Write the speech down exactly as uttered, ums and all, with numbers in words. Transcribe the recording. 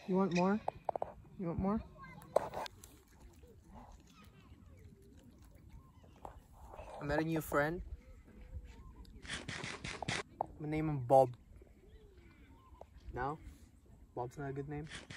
You want more? You want more? I met a new friend. I'm gonna name him Bob. No? Bob's not a good name?